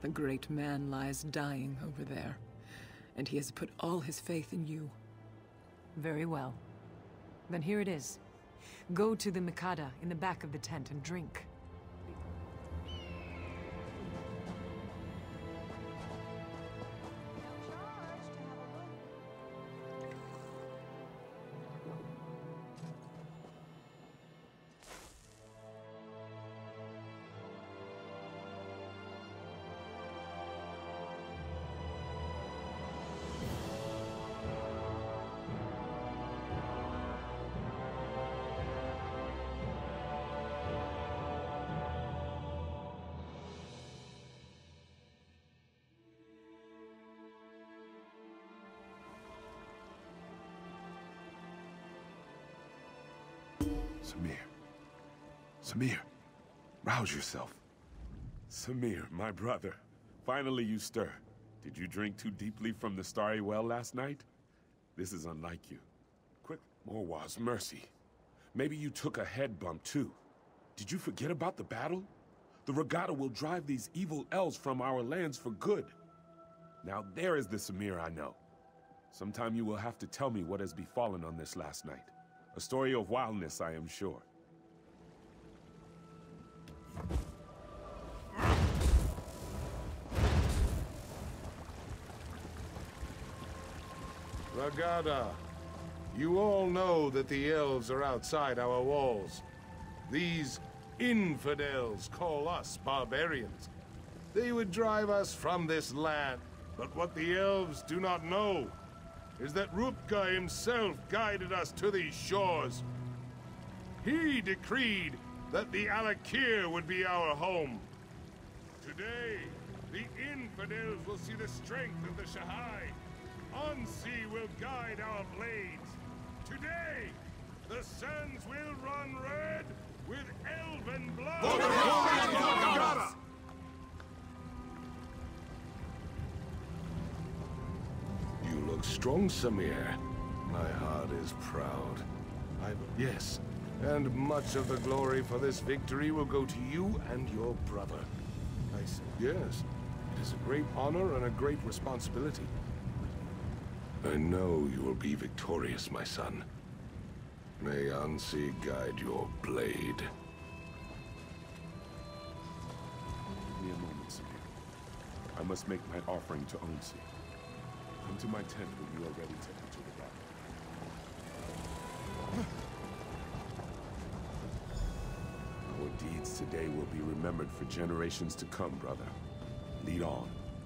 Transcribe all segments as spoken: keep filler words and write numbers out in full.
The great man lies dying over there, and he has put all his faith in you. Very well. Then here it is. Go to the Mikada in the back of the tent and drink. Samir. Samir, rouse yourself. Samir, my brother. Finally you stir. Did you drink too deeply from the starry well last night? This is unlike you. Quick, Morwaz, mercy. Maybe you took a head bump too. Did you forget about the battle? The regatta will drive these evil elves from our lands for good. Now there is the Samir I know. Sometime you will have to tell me what has befallen on this last night. A story of wildness, I am sure. Regatta, you all know that the elves are outside our walls. These infidels call us barbarians. They would drive us from this land. But what the elves do not know is that Rupka himself guided us to these shores. He decreed that the Alakir would be our home. Today, the infidels will see the strength of the Shahai. Ansi will guide our blades. Today, the sands will run red with elven blood. You look strong, Samir. My heart is proud. I... Yes, and much of the glory for this victory will go to you and your brother. I said, yes, it is a great honor and a great responsibility. I know you will be victorious, my son. May Ansi guide your blade. Give me a moment, Samir. I must make my offering to Ansi. Come to my tent when you are ready to enter the battle. Our deeds today will be remembered for generations to come, brother. Lead on.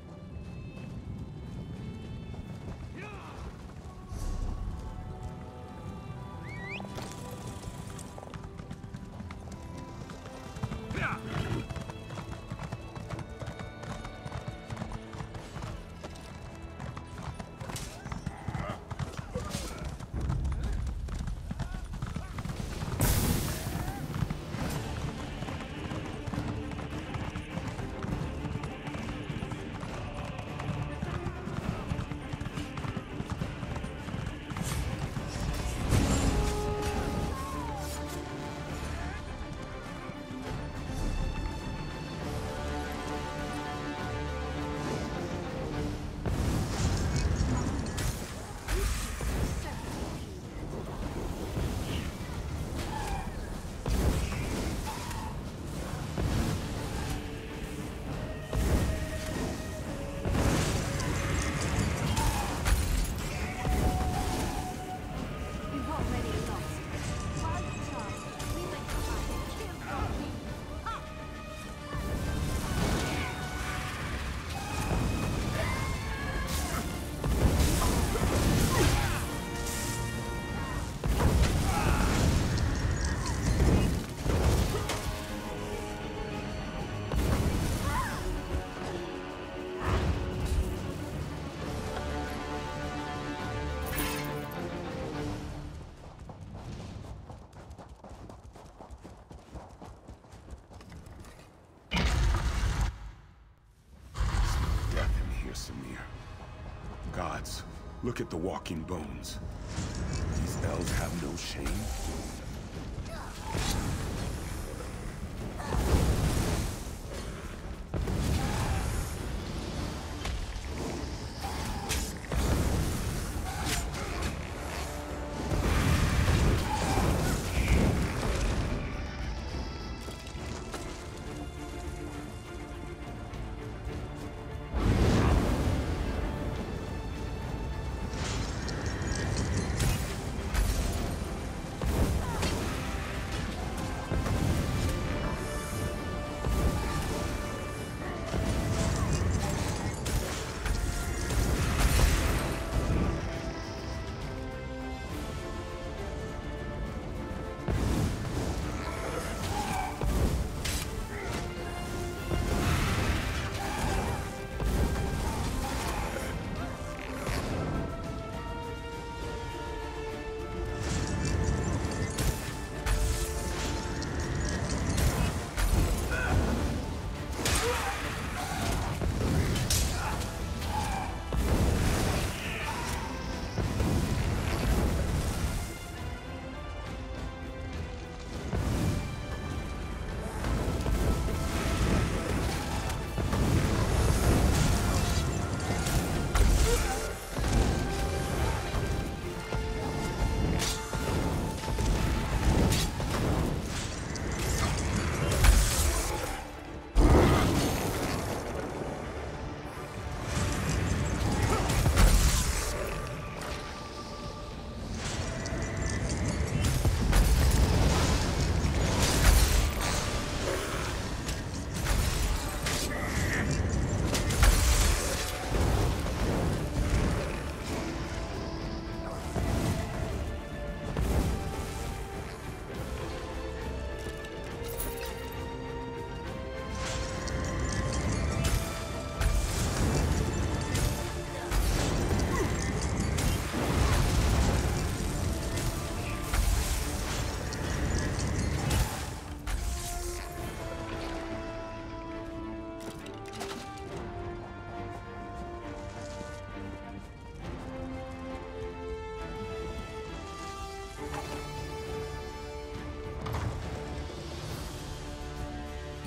Gods, look at the walking bones. These elves have no shame.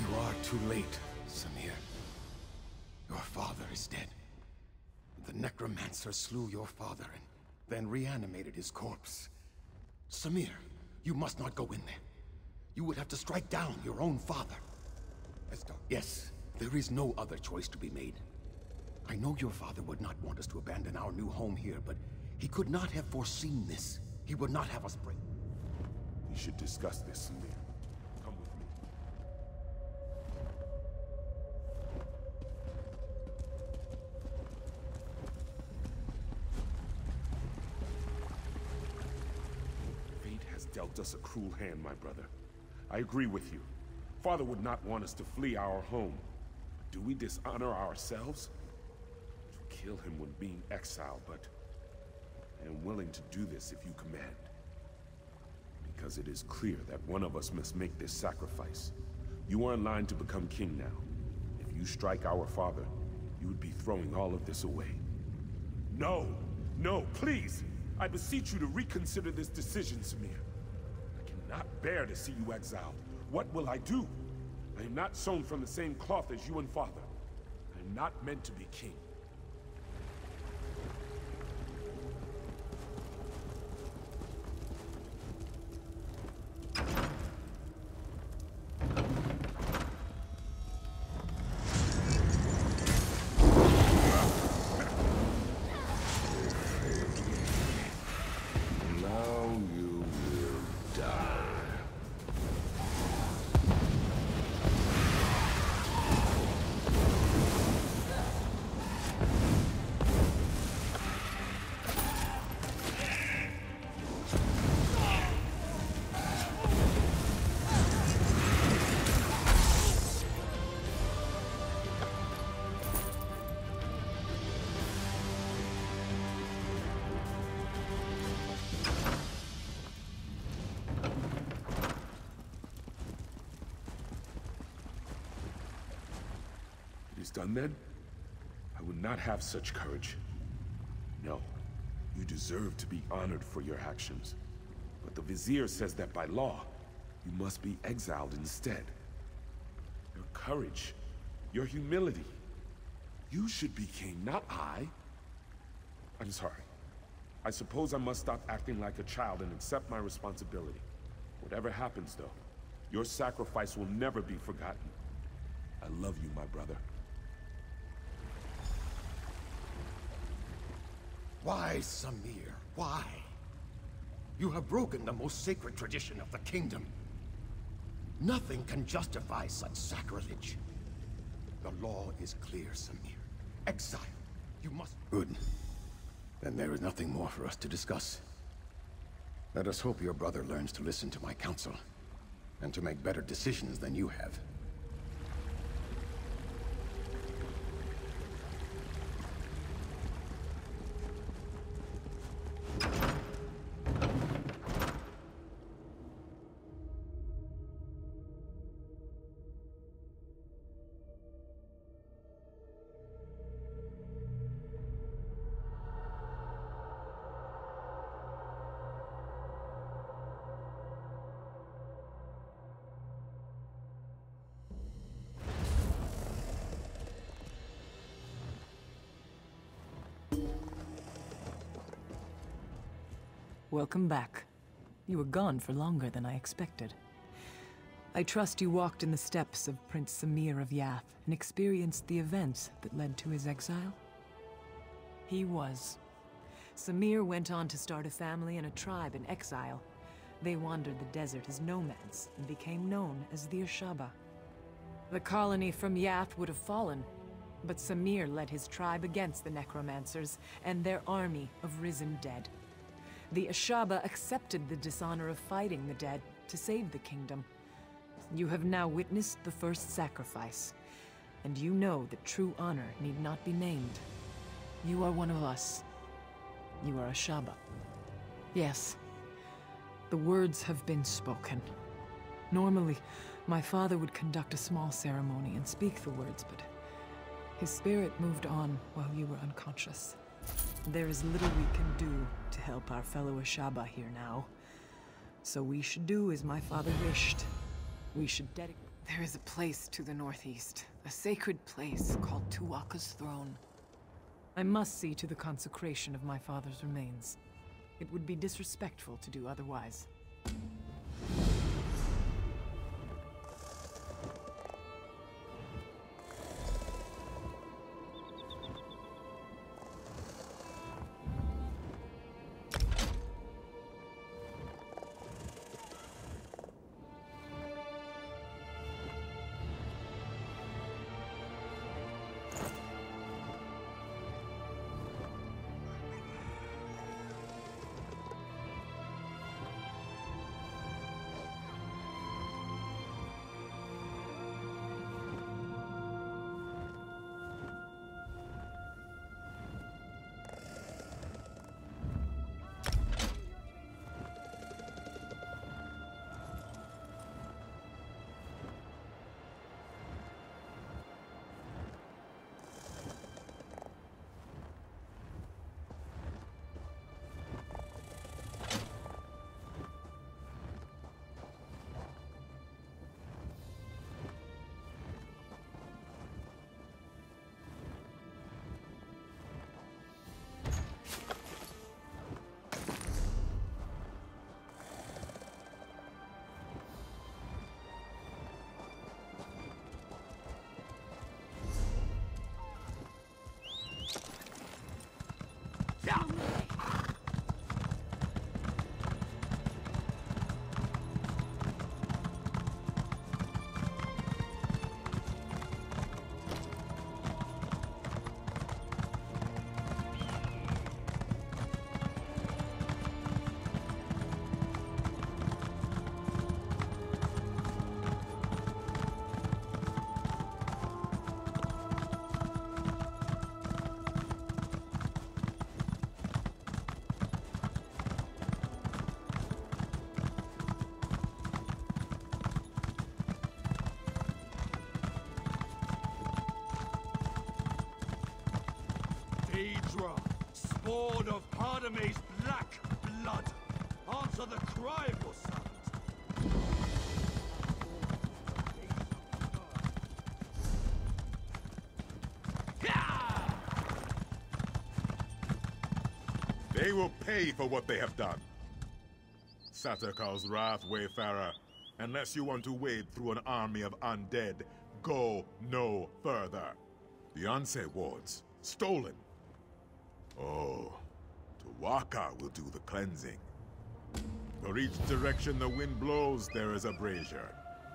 You are too late, Samir. Your father is dead. The necromancer slew your father and then reanimated his corpse. Samir, you must not go in there. You would have to strike down your own father. As dark. Yes, there is no other choice to be made. I know your father would not want us to abandon our new home here, but he could not have foreseen this. He would not have us break. We should discuss this, Samir. Come with me. Fate has dealt us a cruel hand, my brother. I agree with you. Father would not want us to flee our home. Do we dishonor ourselves? To kill him when being exiled, but I am willing to do this if you command. Because it is clear that one of us must make this sacrifice. You are in line to become king now. If you strike our father, you would be throwing all of this away. No! No, please! I beseech you to reconsider this decision, Samir. I cannot bear to see you exiled. What will I do? I am not sewn from the same cloth as you and father. I am not meant to be king. Done then? I would not have such courage. No, you deserve to be honored for your actions. But the Vizier says that by law, you must be exiled instead. Your courage, your humility. You should be king, not I. I'm sorry. I suppose I must stop acting like a child and accept my responsibility. Whatever happens, though, your sacrifice will never be forgotten. I love you, my brother. Why, Samir? Why? You have broken the most sacred tradition of the kingdom. Nothing can justify such sacrilege. The law is clear, Samir. Exile. You must... Good. Then there is nothing more for us to discuss. Let us hope your brother learns to listen to my counsel, and to make better decisions than you have. Welcome back. You were gone for longer than I expected. I trust you walked in the steps of Prince Samir of Yath and experienced the events that led to his exile? He was. Samir went on to start a family and a tribe in exile. They wandered the desert as nomads and became known as the Ashaba. The colony from Yath would have fallen, but Samir led his tribe against the necromancers and their army of risen dead. The Ashaba accepted the dishonor of fighting the dead to save the kingdom. You have now witnessed the first sacrifice, and you know that true honor need not be named. You are one of us. You are Ashaba. Yes, the words have been spoken. Normally, my father would conduct a small ceremony and speak the words, but his spirit moved on while you were unconscious. There is little we can do to help our fellow Ashaba here now. So we should do as my father wished. We should dedicate... There is a place to the northeast, a sacred place called Tuatha's throne. I must see to the consecration of my father's remains. It would be disrespectful to do otherwise. Spawn of Pardame's black blood. Answer the cry of your sons. They will pay for what they have done. Satarkal's wrath, Wayfarer. Unless you want to wade through an army of undead, go no further. The Onset wards, stolen. Oh, Tuatha will do the cleansing. For each direction the wind blows, there is a brazier.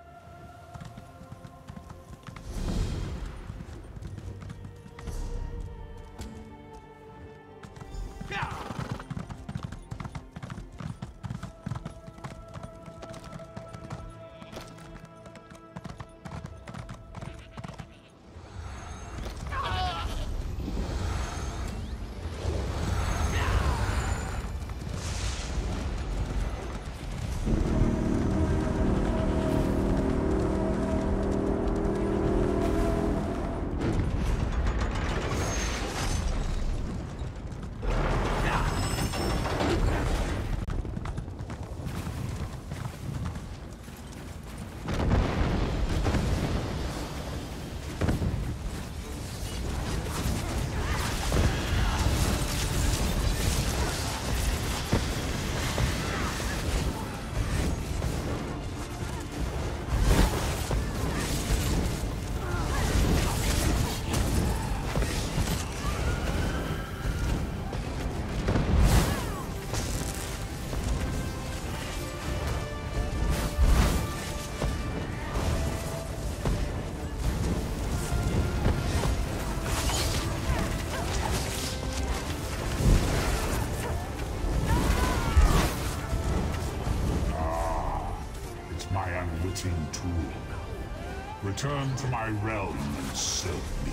Tool. Return to my realm and serve me.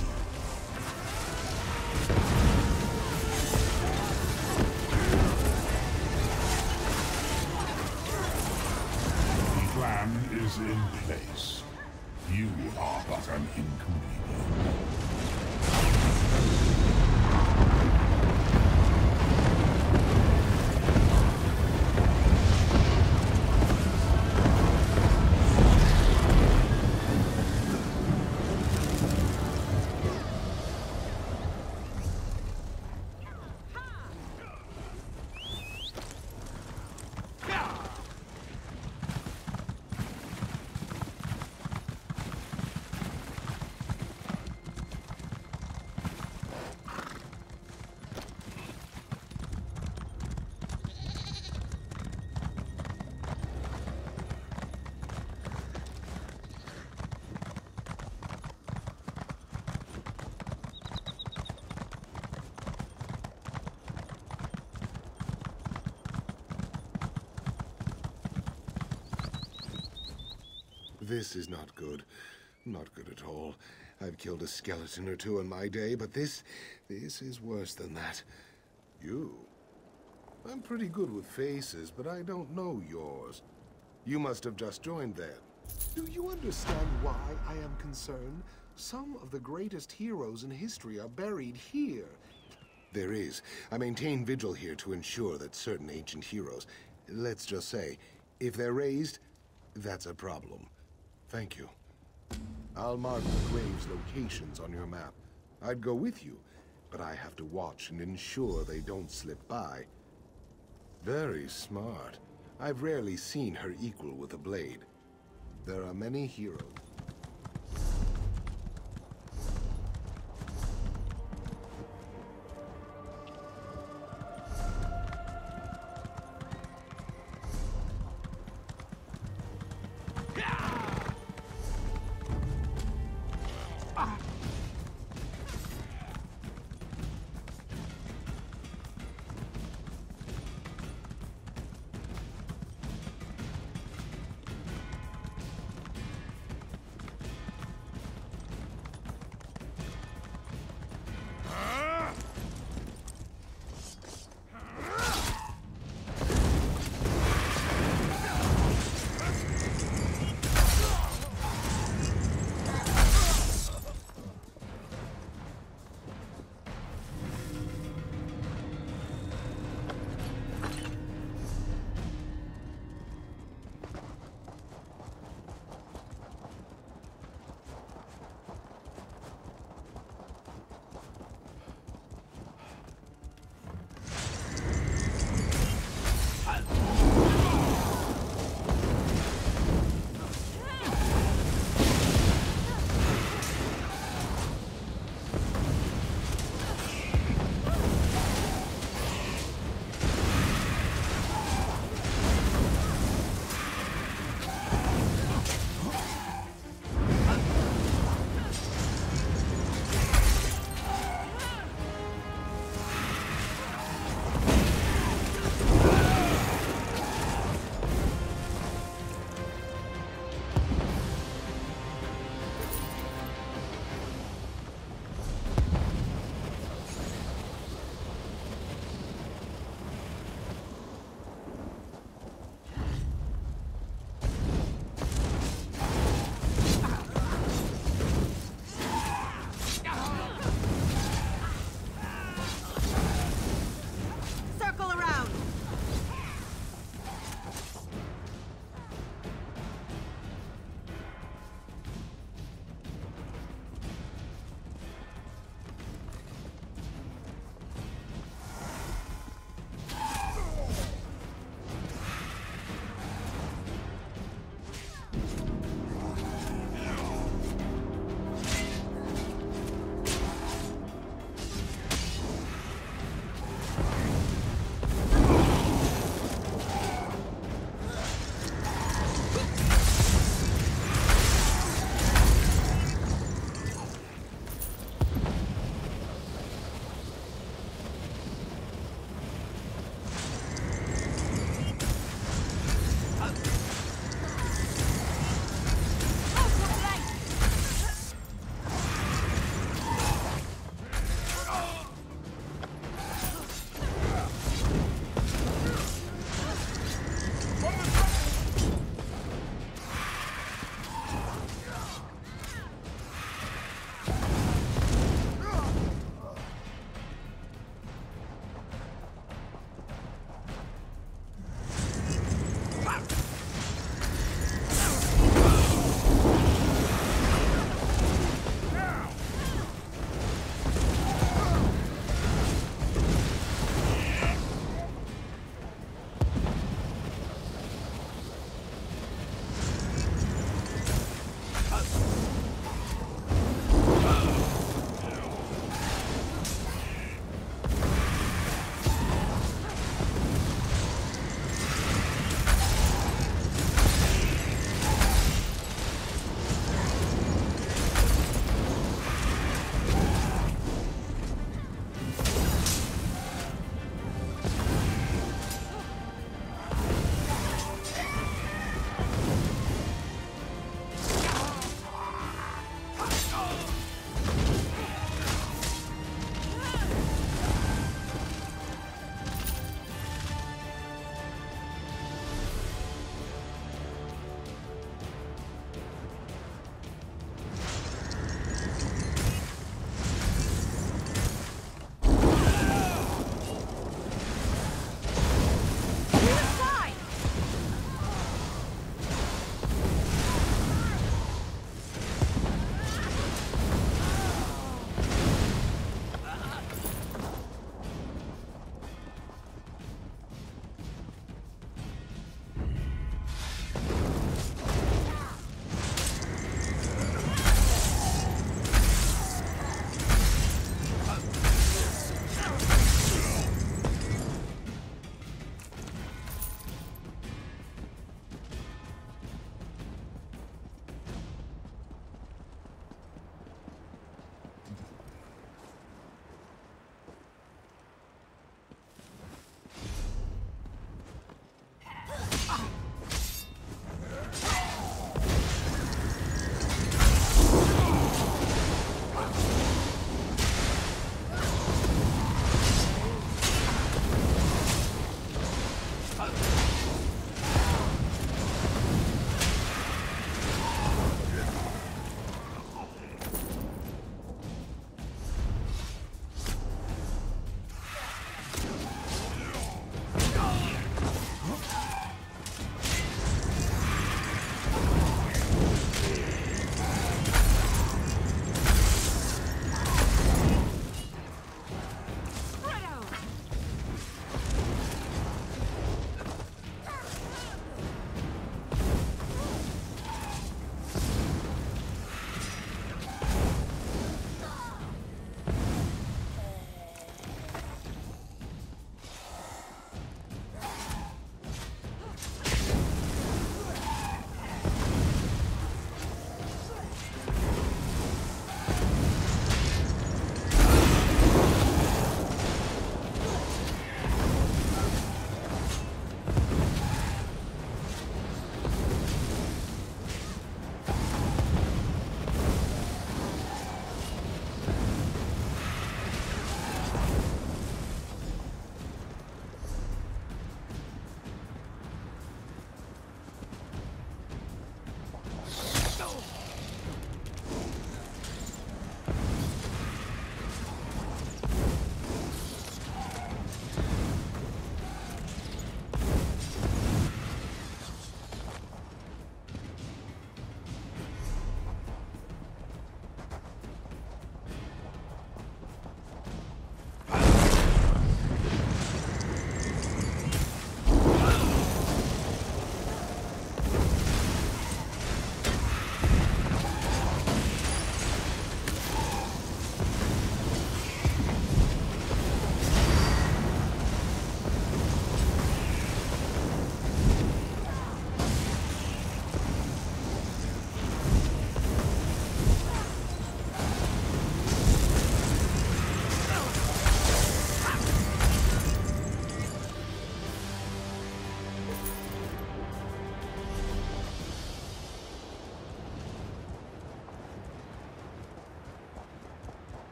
The plan is in place. You are but an inconvenience. This is not good. Not good at all. I've killed a skeleton or two in my day, but this... this is worse than that. You? I'm pretty good with faces, but I don't know yours. You must have just joined then. Do you understand why I am concerned? Some of the greatest heroes in history are buried here. There is. I maintain vigil here to ensure that certain ancient heroes, let's just say, if they're raised, that's a problem. Thank you. I'll mark the graves' locations on your map. I'd go with you, but I have to watch and ensure they don't slip by. Very smart. I've rarely seen her equal with a blade. There are many heroes.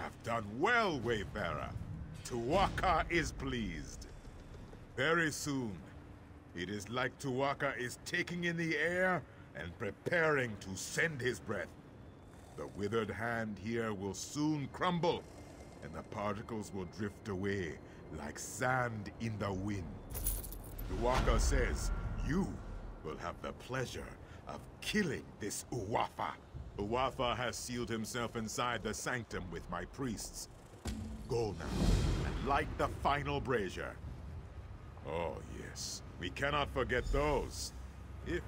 have done well, Wayfarer. Tuwaka is pleased. Very soon, it is like Tuwaka is taking in the air and preparing to send his breath. The withered hand here will soon crumble, and the particles will drift away like sand in the wind. Tuwaka says you will have the pleasure of killing this Uwafa. Uwafa has sealed himself inside the sanctum with my priests. Go now, and light the final brazier. Oh, yes. We cannot forget those. If...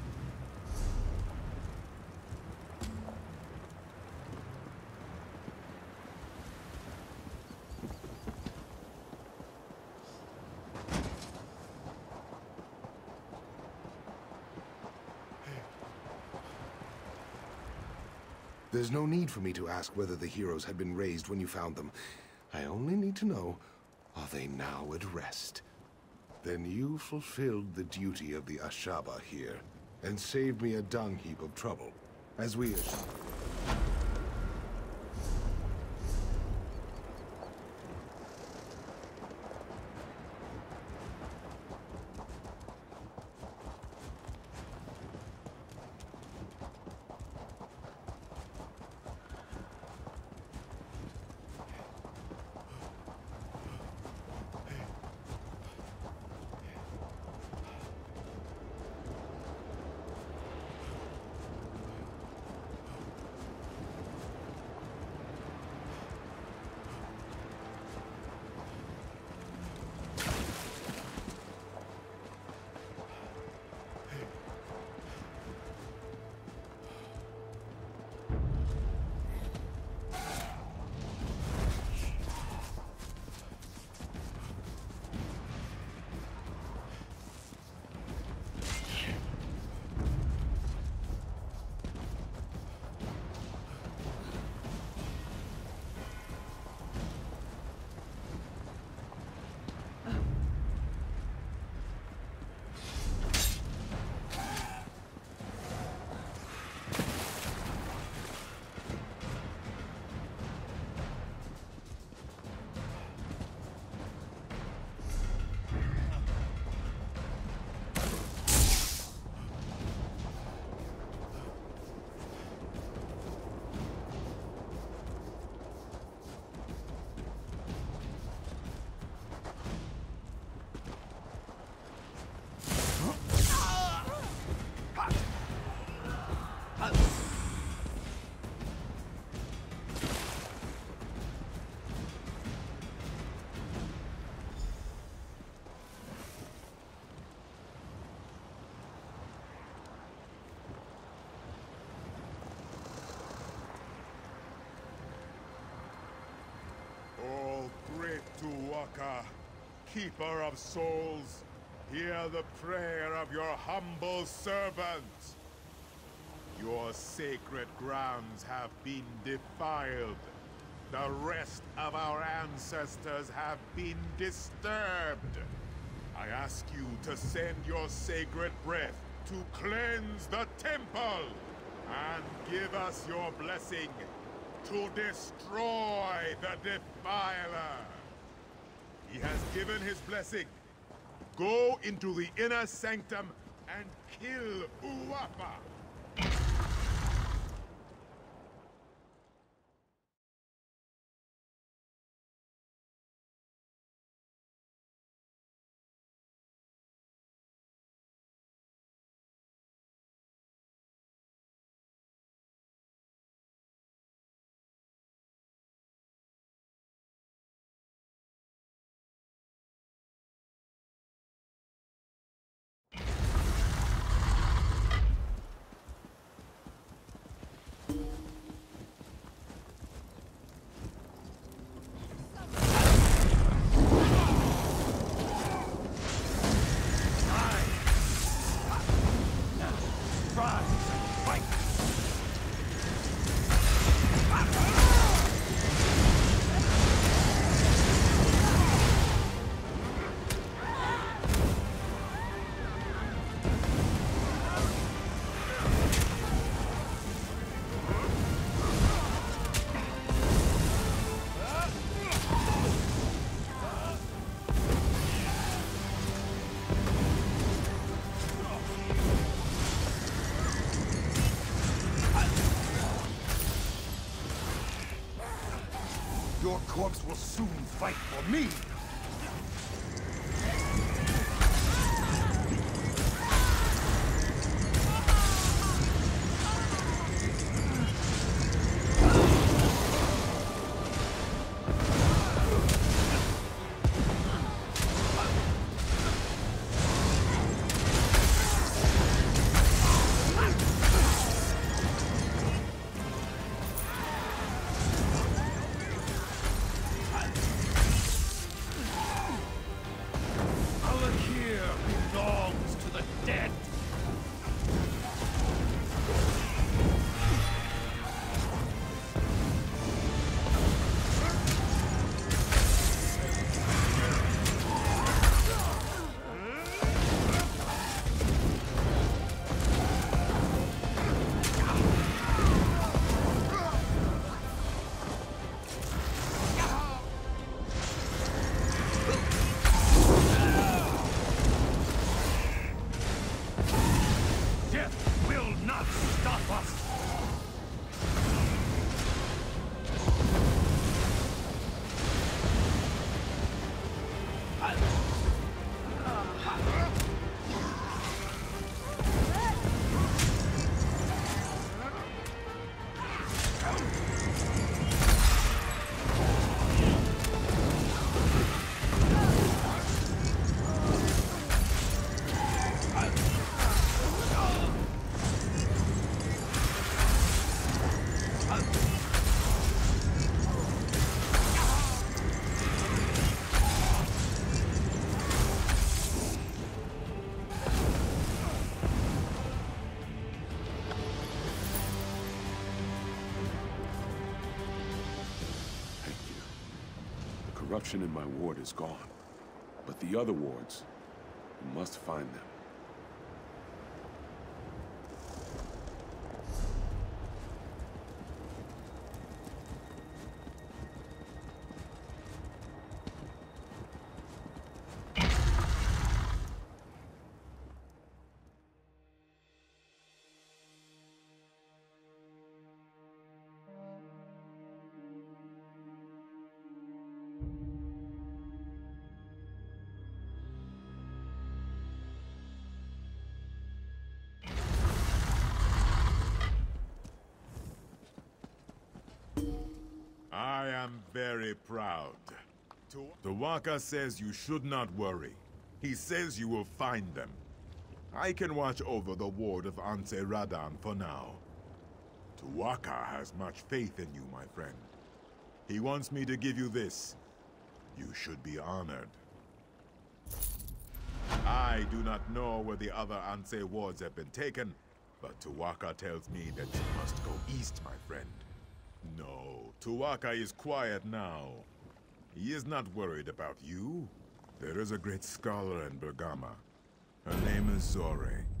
There's no need for me to ask whether the heroes had been raised when you found them. I only need to know, are they now at rest? Then you fulfilled the duty of the Ashaba here, and saved me a dung heap of trouble, as we assumed. Tuwaka, keeper of souls, hear the prayer of your humble servant. Your sacred grounds have been defiled. The rest of our ancestors have been disturbed. I ask you to send your sacred breath to cleanse the temple and give us your blessing to destroy the defiler. He has given his blessing. Go into the inner sanctum and kill Uwafa. your corpse will soon fight for me! Corruption in my ward is gone. But the other wards, we must find them. I am very proud. Tuwaka says you should not worry. He says you will find them. I can watch over the ward of Anse Radan for now. Tuwaka has much faith in you, my friend. He wants me to give you this. You should be honored. I do not know where the other Anse wards have been taken, but Tuwaka tells me that you must go east, my friend. No, Tuwaka is quiet now. He is not worried about you. There is a great scholar in Bergama. Her name is Zore.